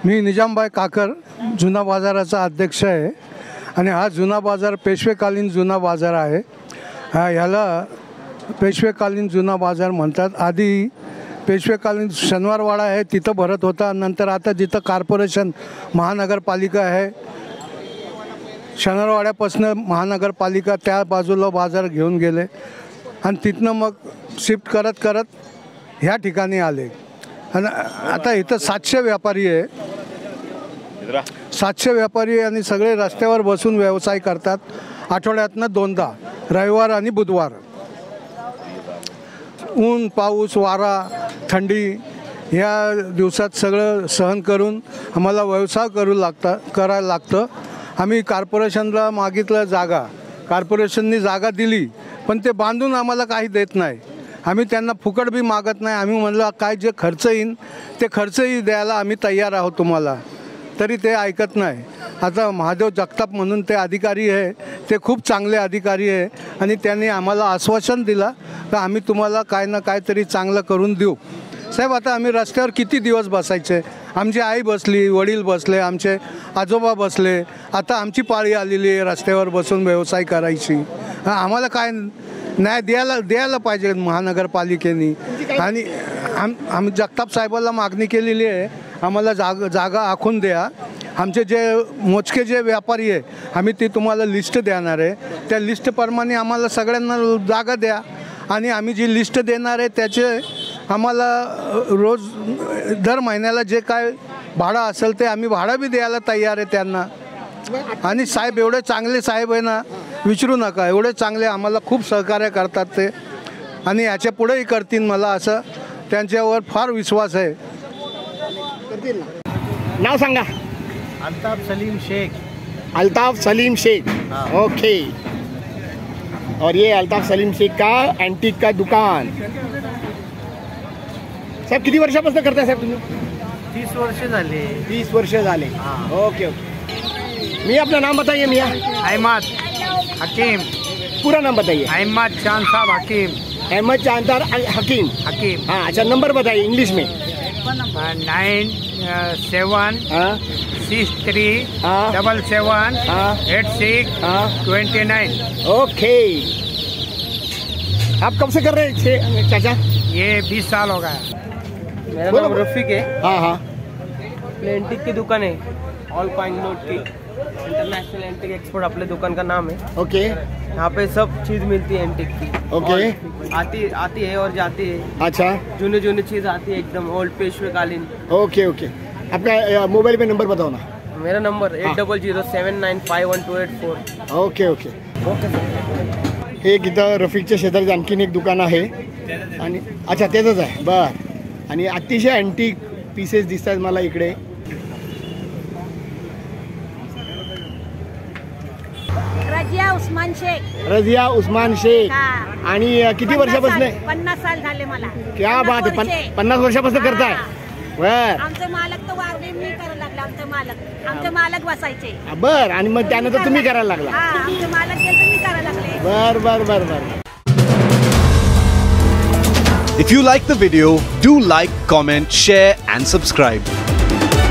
मी निजामबाई काकर जुना बाजाराचा अध्यक्ष आहे आणि हा जुना बाजार पेशवेकालीन जुना बाजार आहे। ह्याला पेशवेकालीन जुना बाजार म्हणतात। आधी पेशवेकालीन शनिवारवाडा आहे तिथं भरत होता, नंतर आता जिथं कॉर्पोरेशन महानगरपालिका आहे शनिवारवाड्यापासून महानगरपालिका त्या बाजूला बाजार घेऊन गेले आणि तिथनं मग शिफ्ट करत करत ह्या ठिकाणी आले। आणि आता इथं 700 व्यापारी आहे, 700 व्यापारी आणि सगळे रस्त्यावर बसून व्यवसाय करतात। आठवड्यातनं 2दा रविवार आणि बुधवार। ऊन पाऊस वारा थंडी या दिवसात सगळं सहन करून आम्हाला व्यवसाय करायला लागतं। आम्ही कॉर्पोरेशनला मागितलं जागा, कॉर्पोरेशननी जागा दिली पण ते बांधून आम्हाला काही देत नाही। आम्ही त्यांना फुकट बी मागत नाही। आम्ही म्हणलं काय जे खर्च येईन ते खर्चही द्यायला आम्ही तयार आहोत तुम्हाला, तरी ते ऐकत नाही। आता महादेव जगताप म्हणून ते अधिकारी आहे, ते खूप चांगले अधिकारी आहे आणि त्यांनी आम्हाला आश्वासन दिलं की आम्ही तुम्हाला काय ना काहीतरी चांगलं करून देऊ। साहेब आता आम्ही रस्त्यावर किती दिवस बसायचे? आमची आई बसली, वडील बसले, आमचे आजोबा बसले, आता आमची पाळी आलेली आहे रस्त्यावर बसून व्यवसाय करायची। आम्हाला काय न्याय द्यायला पाहिजे महानगरपालिकेने। आणि आम्ही जगताप साहेबाला मागणी केलेली आहे आम्हाला जागा आखून द्या। आमचे जे मोजके जे व्यापारी आहे आम्ही ती तुम्हाला लिस्ट देणार आहे, त्या लिस्टप्रमाणे आम्हाला सगळ्यांना जागा द्या आणि आम्ही जी लिस्ट देणार आहे त्याचे आम्हाला रोज दर महिन्याला जे काय भाडं असेल ते आम्ही भाडं बी द्यायला तयार आहे त्यांना। आणि साहेब एवढे चांगले साहेब आहे ना, विचारू नका, एवढे चांगले आम्हाला खूप सहकार्य करतात ते आणि याच्या पुढेही करतील, मला असं त्यांच्यावर फार विश्वास आहे। नाव सांगा। अल्ताफ सलीम शेख। अल्ताफ सलीम शेख, ओके। और ये अल्ताफ सलीम शेख का एंटीक का दुकान। साहेब किती वर्षापासून करताय साहेब तुम्ही? 30 वर्ष झाले। 30 वर्ष झाले, ओके ओके। मियाँ अपना नाम बताइए। मियाँ अहमद हकीम। पूरा नाम बताइए। अहमद चांद साहब हकीम। अहमद चांद हकीम। हकीम, हाँ अच्छा, नंबर बताइए इंग्लिश में। 9777878629। ओके। आप कब से कर रहे हैं चाचा? ये 20 साल हो गया। मेरा नाम रफीक है। हाँ हाँ। एंटीक की दुकान है, ऑल कॉइन नोट की, इंटरनेशनल एंटीक एक्सपोर्ट अपने दुकान का नाम है। ओके। यहाँ पे सब चीज मिलती है एंटीक की। ओके। आती है और जाती है। अच्छा। जूनी चीज आती है एकदम ओल्ड पेशवेकालीन। Okay okay. आपका मोबाईल पे नंबर बताओ ना। मेरा नंबर 8007951284। Okay okay okay. एक इथं रफीकच्या शेजारी आणखीन एक दुकान आहे आणि अच्छा तेच आहे बर। आणि अतिशय अँटिक पीसेस दिसतात मला इकडे। रजिया उस्मान शेख। रजिया उस्मान शेख। आणि किती वर्षापासून? 50 साल झाले मला। क्या बात आहे, 50 वर्षापासून करताय? बर। आमचे मालक तर वारले, मी करायला लागले। आमचे मालक बसायचे। बर, आणि मग त्यानंतर तुम्ही करायला लागला? आमचे मालक गेले तर मी करायला लागले। बर बर बर बर। If you like the video, do like, comment, share and subscribe.